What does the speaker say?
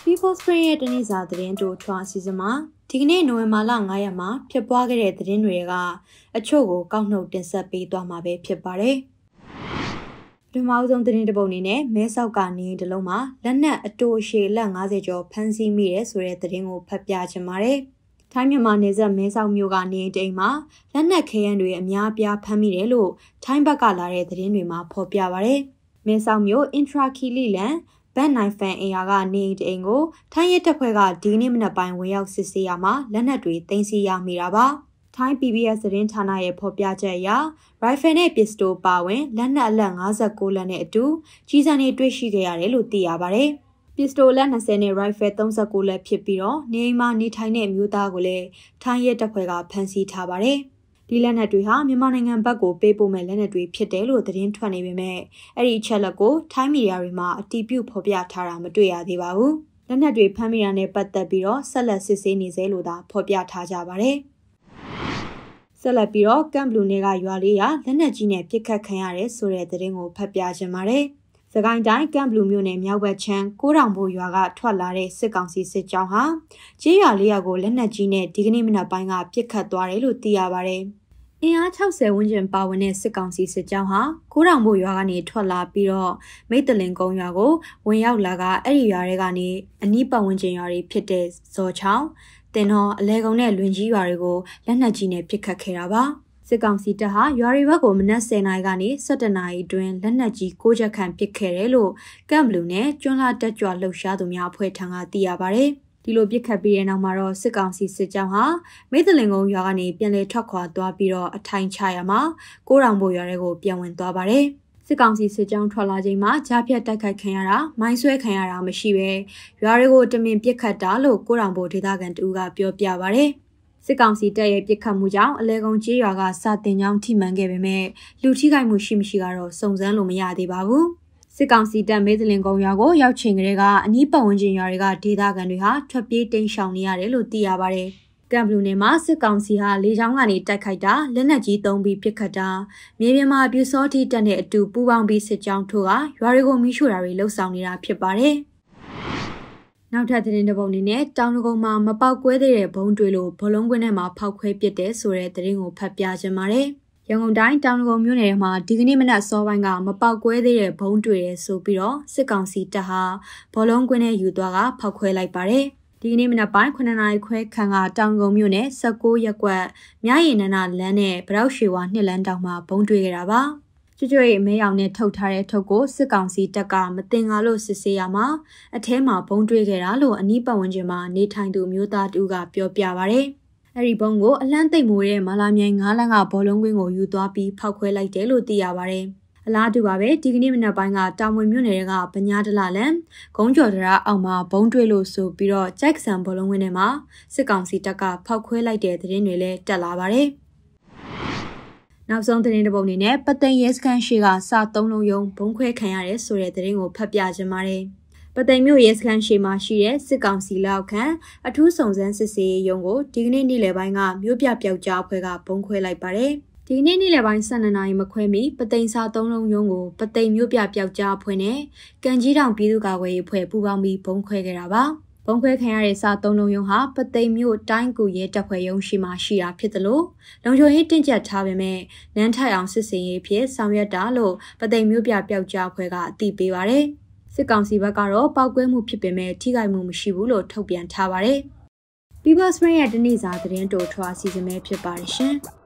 People Spring ရဲ့တနေ့စာသတင်းတို့ထွားအစီအစဉ်မှာဒီကနေ့နိုဝင်ဘာလ9ရက်မှာဖြစ်ပွားခဲ့တဲ့သတင်းတွေကအချို့ကိုကောက်နှုတ်တင်ဆက်ပေးသွားမှာပဲဖြစ်ပါတယ်။ဒီမှာဦးဆုံးသတင်းတစ်ပုဒ်အနေနဲ့မဲဆောက်ကနေတလုံးမှာလက်နက်အတိုးအရှည်လက်50ကျော်ဖမ်းဆီးမိရဲဆိုတဲ့သတင်းကိုဖတ်ပြချင်ပါတယ်။ထိုင်းမြန်မာနယ်စပ်မဲဆောက်မြို့ကနေတိမ်မှာလက်နက်ခဲယမ်းတွေအများအပြားဖမ်းမိတယ်လို့ထိုင်းဘက်ကလာတဲ့သတင်းတွေမှာဖော်ပြပါတယ်။မဲဆောက်မြို့အင်ထရာခီလီလန်ဘန်နိုင်ဖန်အိမ်ယာကနေအိမ်ကိုထိုင်းရဲတပ်ဖွဲ့ကဒီနေ့မနက်ပိုင်းဝင်ရောက်စစ်ဆေးရမှာလက်နက်တွေသိမ်းဆည်းရမိတာပါ။ထိုင်း PBS သတင်းဌာနရဲ့ဖော်ပြချက်အရရိုင်ဖယ်နဲ့ပစ္စတိုပါဝင်လက်နက်အလက်59လက်နဲ့အတူကြီးစံတွေတွေ့ရှိခဲ့ရတယ်လို့သိရပါတယ်။ပစ္စတိုလက်20နဲ့ရိုင်ဖယ်39လက်ဖြစ်ပြီးတော့နေအိမ်မှာနေထိုင်တဲ့အမျိုးသားကိုလည်းထိုင်းရဲတပ်ဖွဲ့ကဖမ်းဆီးထားပါတယ်။ဒီလက်နက်တွေဟာမြန်မာနိုင်ငံဘက်ကိုပေးပို့မဲ့လက်နက်တွေဖြစ်တယ်လို့သတင်းထွက်နေပေမဲ့အဲ့ဒီအချက်လက်ကိုထိုင်းမီဒီယာတွေမှာအတည်ပြုဖော်ပြထားတာမတွေ့ရသေးပါဘူး။လက်နက်တွေဖမ်းမိတာနဲ့ပတ်သက်ပြီးတော့ဆက်လက်စစ်ဆေးနေစေလို့သာဖော်ပြထားကြပါတယ်။ဆက်လက်ပြီးတော့ကမ်ဘလူးနယ်ကရွာလေးရလက်နက်ကြီးနဲ့ပစ်ခတ်ခံရတယ်ဆိုတဲ့သတင်းကိုဖတ်ပြချင်ပါတယ်။စကိုင်းတိုင်းကမ်ဘလူးမြို့နယ်မြောက်ဘက်ချမ်း9တောင်ဘိုးရွာကထွက်လာတဲ့စစ်ကောင်စီစစ်ကြောင်းဟာကျေးရွာလေးရွာကိုလက်နက်ကြီးနဲ့ဒီကနေ့မနက်ပိုင်းကပစ်ခတ်သွားတယ်လို့သိရပါတယ်။အင်အား60ဝန်းကျင်ပါဝင်တဲ့စစ်ကောင်စီစစ်ကြောင်းဟာ9တောင်ဘိုးရွာကနေထွက်လာပြီးတော့မိတ်တလင်ကုန်းရွာကိုဝင်ရောက်လာကအဲ့ဒီရွာတွေကနေအနီးပတ်ဝန်းကျင်ရွာတွေဖြစ်တဲ့ဇော်ချောင်းတင်တော်အလဲကုန်းနဲ့လွင်ကြီးရွာတွေကိုလက်နက်ကြီးနဲ့ပစ်ခတ်ခဲ့တာပါစစ်ကောင်စီတပ်ဟာရွာတွေဘက်ကိုမနက်10:00နာရီကနေ17:00နာရီအတွင်းလက်နက်ကြီး6ချက်ခန့်ပစ်ခဲ့တယ်လို့ကမ်ဘလူးနဲ့ကျွန်းလာတက်ကြွလှုပ်ရှားသူများအဖွဲ့ထံကသိရပါတယ်ဒီလိုပစ်ခတ်ပြီးတဲ့နောက်မှာတော့စစ်ကောင်စီစစ်ကြောင်းဟာမိသလင်ကုန်းရွာကနေပြန်လည်ထွက်ခွာသွားပြီးတော့အထိုင်ချရမှာ9တောင်ဘိုးရွာတွေကိုပြန်ဝင်သွားပါတယ်စစ်ကောင်စီစစ်ကြောင်းထွက်လာချိန်မှာကြားဖြတ်တိုက်ခိုက်ခံရတာမိုင်းဆွဲခံရတာမရှိပဲရွာတွေကိုတမင်ပစ်ခတ်တာလို့9တောင်ဘိုးဒေသခံတူကပြောပြပါတယ်စစ်ကောင်စီတပ်ရဲ့ပစ်ခတ်မှုကြောင့်အလဲကုန်းကျေးရွာကစာတင်ကျောင်းထိမှန်ခဲ့ပေမဲ့လူထိခိုက်မှုရှိမရှိကတော့စုံစမ်းလို့မရသေးပါဘူးစစ်ကောင်စီတပ်မဲသလင်ကုန်းရွာကိုရောက်ချိန်ကလေးကအနီးပတ်ဝန်းကျင်ရွာတွေကဒေသခံတွေဟာထွက်ပြေးတိမ်းရှောင်နေရတယ်လို့သိရပါတယ်။ကမ်ဘလူးနယ်မှာစစ်ကောင်စီဟာလေကြောင်းကနေတိုက်ခိုက်တာလက်နက်ကြီးသုံးပြီးပစ်ခတ်တာမြေပြင်မှာပြူစောတိတပ်နဲ့အတူပူးပေါင်းပြီးစစ်ကြောင်းထိုးကရွာတွေကိုမိရှို့တာတွေလှုပ်ဆောင်နေတာဖြစ်ပါတယ်။နောက်ထပ်သတင်းတစ်ပုဒ်အနေနဲ့တောင်တကုန်းမှာမပေါက်ကွဲသေးတဲ့ဘုံတွေလို့ဘလုံးကွင်းထဲမှာဖောက်ခွဲပစ်တဲ့ဆိုတဲ့သတင်းကိုဖတ်ပြချင်ပါတယ်။ရန်ကုန်တိုင်းတောင်ကုန်းမြို့နယ်မှာဒီကနေ့မနက်စောပိုင်းကမပေါက်ကွဲသေးတဲ့ဘုံတွေရဲဆိုပြီးတော့စစ်ကောင်စီတပ်ဟာဘောလုံးကွင်းထဲယူသွားကဖောက်ခွဲလိုက်ပါတယ်။ဒီကနေ့မနက်ပိုင်း9နာရီခွဲခန့်ကတောင်ကုန်းမြို့နယ်16ရပ်ကွက်မြရည်နန္ဒလမ်းနဲ့ဗရောက်ရွှေဝါ2လမ်းတောင်မှာဘုံတွေခဲ့တာပါ။ကျွတ်မဲရောင်နဲ့ထုတ်ထားတဲ့ထုတ်ကိုစစ်ကောင်စီတပ်ကမတင်ကားလို့စစ်ဆေးရမှာအထဲမှာဘုံတွေခဲ့တာလို့အနီးပတ်ဝန်းကျင်မှာနေထိုင်သူမျိုးသားတူကပြောပြပါတယ်။အဲ့ဒီဘုံကိုအလန်းသိမ့်မိုးတဲ့မလာမြိုင်9လမ်းကဘောလုံးကွင်းကိုယူသွားပြီးဖောက်ခွဲလိုက်တယ်လို့သိရပါတယ်။အလားတူပါပဲဒီကနေ့မနက်ပိုင်းကတောင်ဝင်မြို့နယ်ကဗညာတလလန်ဂုံးကျော်တရာအောက်မှာဘုံတွေလို့ဆိုပြီးတော့ကြိုက်ဆန်ဘောလုံးကွင်းထဲမှာစစ်ကောင်စီတပ်ကဖောက်ခွဲလိုက်တဲ့သတင်းတွေလည်းတက်လာပါတယ်။နောက်ဆုံးသတင်းတစ်ပုဒ်အနေနဲ့ပသိမ်ရဲစခန်းရှိကစာ3လုံးယုံဘုံခွဲခံရတယ်ဆိုတဲ့သတင်းကိုဖတ်ပြချင်ပါတယ်။ပသိမ်မြို့ရဲစခန်းရှိမှာရှိတဲ့စစ်ကောင်စီလက်အောက်ခံအထူးစုံစမ်းစစ်ဆေးရေးရုံးကိုဒီကနေ့နေ့လယ်ပိုင်းကမြို့ပြပျောက်ကြားအဖွဲ့ကဘုံခွဲလိုက်ပါတယ်။ဒီကနေ့နေ့လယ်ပိုင်း12နာရီမခွဲမီပသိမ်စာ3လုံးရုံးကိုပသိမ်မြို့ပြပျောက်ကြားအဖွဲ့နဲ့ကံကြီးတောင်ပြည်သူ့ကာကွယ်ရေးအဖွဲ့ပူးပေါင်းပြီးဘုံခွဲခဲ့တာပါ။ဘုံခွဲခံရတဲ့စာ3လုံးရုံးဟာပသိမ်မြို့တိုင်းကူရဲတပ်ဖွဲ့ရုံးရှိမှရှိတာဖြစ်တယ်လို့လုံခြုံရေးတင့်ကြပ်ထားပေမဲ့နန်းထိုင်အောင်စစ်စင်ရေးဖြစ်ဆောင်ရွက်တာလို့ပသိမ်မြို့ပြပျောက်ကြားအဖွဲ့ကအသိပေးပါတယ်။စစ်ကောင်စီဘက်ကတော့ပောက်ကွဲမှုဖြစ်ပေမဲ့ထိခိုက်မှုမရှိဘူးလို့ထုတ်ပြန်ထားပါတယ်။ People Spring ရဲ့တနေ့စာသတင်းတိုထွားအစီအစဉ်ပဲဖြစ်ပါတယ်ရှင်။